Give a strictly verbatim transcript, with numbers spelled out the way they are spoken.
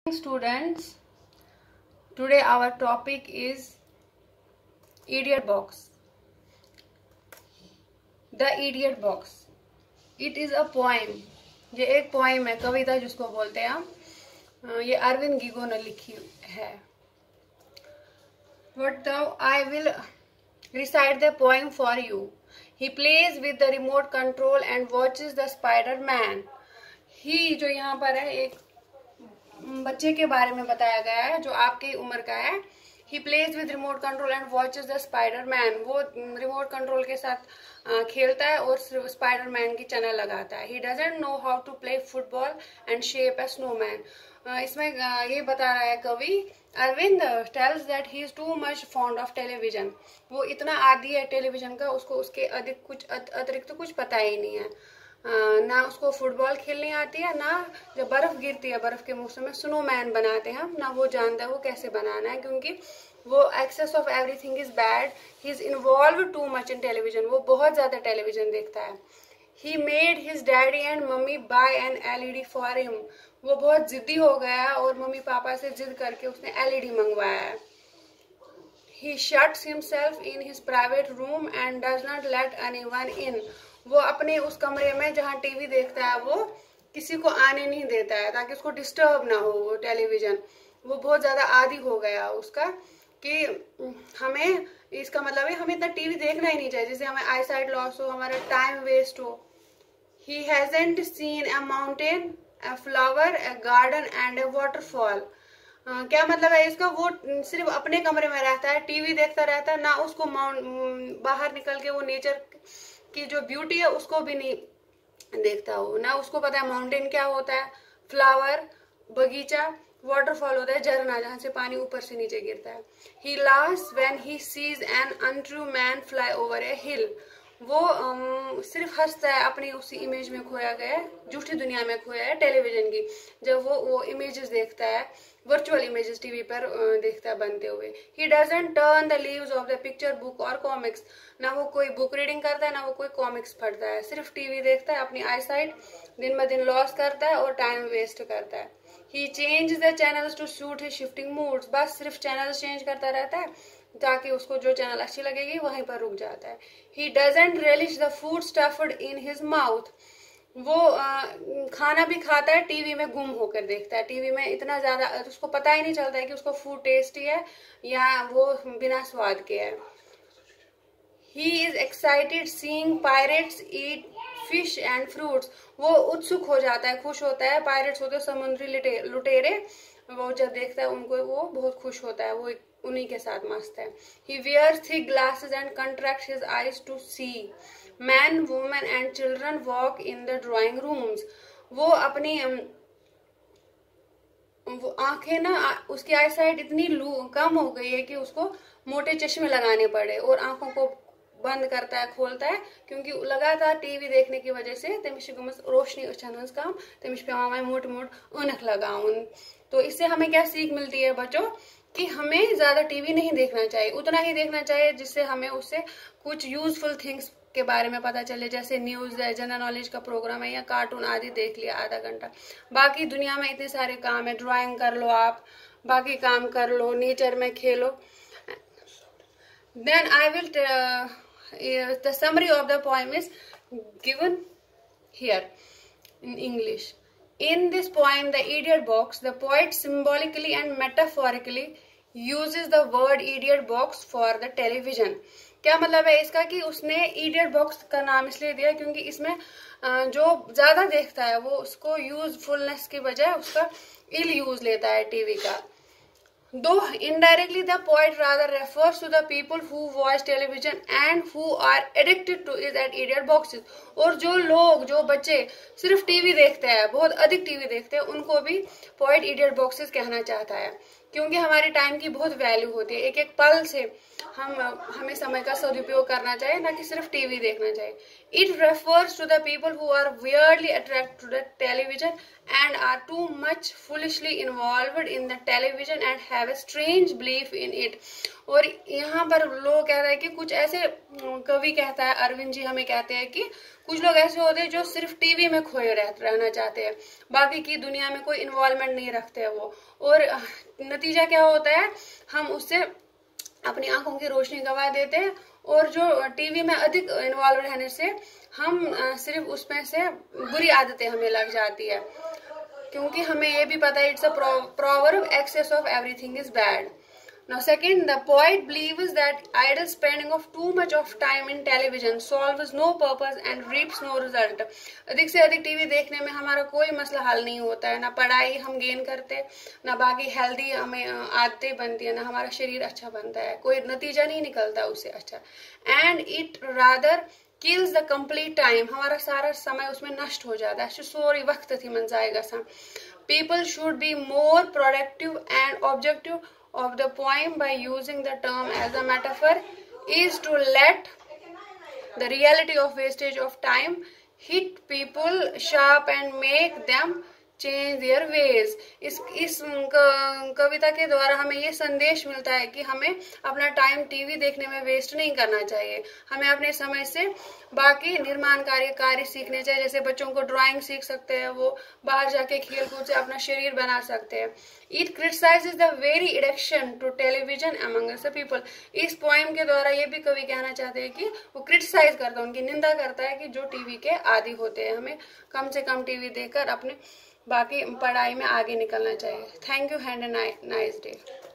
Students, today our topic is idiot box. The idiot box. It is a poem. ये एक poem है, कविता जिसको बोलते हैं हम. ये अरविंद गिगो ने लिखी है. What now? I will recite the poem for you. He plays with the remote control and watches the Spider-Man. He जो यहाँ पर है एक बच्चे के बारे में बताया गया है जो आपकी उम्र का है. He plays with remote control and watches the Spider-Man. वो रिमोट कंट्रोल के साथ खेलता है और स्पाइडरमैन की चैनल लगाता है. He doesn't know how to play football and shape a snowman. इसमें ये बता रहा है कवि Arvind tells that he is too much fond of television. वो इतना आदी है टेलीविजन का, उसको उसके अधिक कुछ अतिरिक्त तो कुछ पता ही नहीं है. ना उसको फुटबॉल खेलनी आती है, ना जब बर्फ गिरती है बर्फ के मौसम में स्नोमैन बनाते हैं हम, ना वो जानता है वो कैसे बनाना है, क्योंकि वो excess of everything is bad. He is involve too much in television. वो बहुत ज्यादा टेलीविजन देखता है. He made his daddy and mummy buy an LED for him. वो बहुत जिद्दी हो गया है और मम्मी पापा से जिद करके उसने एलईडी मंगवाया है. He shuts himself in his private room and does not let anyone in. वो अपने उस कमरे में जहाँ टीवी देखता है वो किसी को आने नहीं देता है ताकि उसको डिस्टर्ब ना हो वो टेलीविजन. वो बहुत ज्यादा आदी हो गया उसका कि हमें इसका मतलब है हमें इतना टीवी देखना ही नहीं चाहिए जिससे हमें आई साइट लॉस हो, हमारा टाइम वेस्ट हो. He hasn't seen a mountain, a flower, a garden and a waterfall. क्या मतलब है इसका? वो सिर्फ अपने कमरे में रहता है, टीवी देखता रहता है, ना उसको बाहर निकल के वो नेचर की जो ब्यूटी है उसको भी नहीं देखता हो, ना उसको पता है माउंटेन क्या होता है, फ्लावर बगीचा, वाटरफॉल होता है झरना जहां से पानी ऊपर से नीचे गिरता है. He last when he sees an untrue man fly over a hill. वो um, सिर्फ हंसता है अपनी उसी इमेज में खोया गया है, झूठी दुनिया में खोया है टेलीविजन की, जब वो वो इमेजेस देखता है, वर्चुअल इमेजेस टीवी पर देखता है बनते हुए. He doesn't turn the leaves of the picture book और कॉमिक्स. ना वो कोई बुक रीडिंग करता है, ना वो कोई कॉमिक्स पढ़ता है, सिर्फ टीवी देखता है. अपनी आई साइट दिन ब दिन लॉस करता है और टाइम वेस्ट करता है. He change the channels to suit his shifting moods. बस सिर्फ चैनल चेंज करता रहता है ताकि उसको जो चैनल अच्छी लगेगी वहीं पर रुक जाता है. He doesn't relish the food stuffed in his mouth. वो आ, खाना भी खाता है, टीवी में गुम होकर देखता है. टीवी में इतना ज्यादा उसको पता ही नहीं चलता है कि उसको फूड टेस्टी है या वो बिना स्वाद के है. He is excited seeing pirates eat fish and fruits. वो उत्सुक हो जाता है, खुश होता है. पायरेट्स होते समुद्री लुटेरे, वो जब देखता है उनको वो बहुत खुश होता है, वो उन्हीं के साथ मस्त है. He wears thick glasses and contracts his eyes to see. Man, women and children walk in the drawing rooms. वो अपनी वो आंखें ना, उसकी आई साइट इतनी कम हो गई है कि उसको मोटे चश्मे लगाने पड़े और आंखों को बंद करता है खोलता है, क्योंकि लगातार टीवी देखने की वजह से तमिश रोशनी उछन काम तमिश पे मोट मोट उनख लगाउन. तो इससे हमें क्या सीख मिलती है बच्चों कि हमें ज्यादा टीवी नहीं देखना चाहिए, उतना ही देखना चाहिए जिससे हमें उससे कुछ यूजफुल थिंग्स के बारे में पता चले, जैसे न्यूज है, जनरल नॉलेज का प्रोग्राम है या कार्टून आदि देख लिया आधा घंटा. बाकी दुनिया में इतने सारे काम है, ड्राइंग कर लो आप, बाकी काम कर लो, नेचर में खेलो. Then I will the summary of the poem is given here in English. In this poem, The Idiot Box, the poet symbolically and metaphorically uses the word idiot box for the television. क्या मतलब है इसका कि उसने idiot box का नाम इसलिए दिया क्योंकि इसमें जो ज्यादा देखता है वो उसको यूजफुलनेस की बजाय उसका इल यूज लेता है टीवी का. Though indirectly the poet rather refers to the people who watch television and who are addicted to it at idiot boxes. और जो लोग, जो बच्चे सिर्फ टीवी देखते हैं, बहुत अधिक टीवी देखते हैं, उनको भी पोएट इडियट बॉक्सेस कहना चाहता है, क्योंकि हमारे टाइम की बहुत वैल्यू होती है. एक एक पल से हम हमें समय का सदुपयोग करना चाहिए, ना कि सिर्फ टीवी देखना चाहिए. It refers to the people who are weirdly attracted to the television and are too much foolishly involved in the television and have a strange belief in it. और यहाँ पर लोग कह रहे हैं कि कुछ ऐसे, कवि कहता है, अरविंद जी हमें कहते हैं कि कुछ लोग ऐसे होते हैं जो सिर्फ टीवी में खोए रह, रहना चाहते हैं, बाकी की दुनिया में कोई इन्वॉल्वमेंट नहीं रखते हैं वो, और नतीजा क्या होता है, हम उससे अपनी आंखों की रोशनी गंवा देते हैं, और जो टीवी में अधिक इन्वॉल्व रहने से हम सिर्फ उसमें से बुरी आदतें हमें लग जाती है, क्योंकि हमें ये भी पता है it's a proverb, excess of everything is bad. Now second, the poet believes that idle spending of too much of time in television solves no purpose and reaps no result. अधिक से अधिक टीवी देखने में हमारा कोई मसला हल नहीं होता है, ना पढ़ाई हम गेन करते, ना बाकी हेल्दी हमें आदतें बनती है, ना हमारा शरीर अच्छा बनता है, कोई नतीजा नहीं निकलता उससे अच्छा. And it rather kills the complete time, हमारा सारा समय उसमें नष्ट हो जाता है, सोरी वक्त थी मन जाएगा सा. People should be more productive and objective of the poem by using the term as a metaphor is to let the reality of wastage of time hit people sharp and make them change their ways. इस इस कविता के द्वारा हमें ये संदेश मिलता है कि हमें अपना टाइम टीवी देखने में वेस्ट नहीं करना चाहिए, हमें अपने समय से बाकी निर्माण कार्य कार्य सीखने चाहिए, जैसे बच्चों को ड्राइंग सीख सकते हैं, वो बाहर जाके खेल कूद से अपना शरीर बना सकते हैं. It criticizes the very addiction to television among the people. इस पोएम के द्वारा ये भी कवि कहना चाहते हैं कि वो क्रिटिसाइज करता है, उनकी निंदा करता है कि जो टीवी के आदी होते हैं, हमें कम से कम टीवी देखकर अपने बाकी पढ़ाई में आगे निकलना चाहिए. Thank you, have a nice day.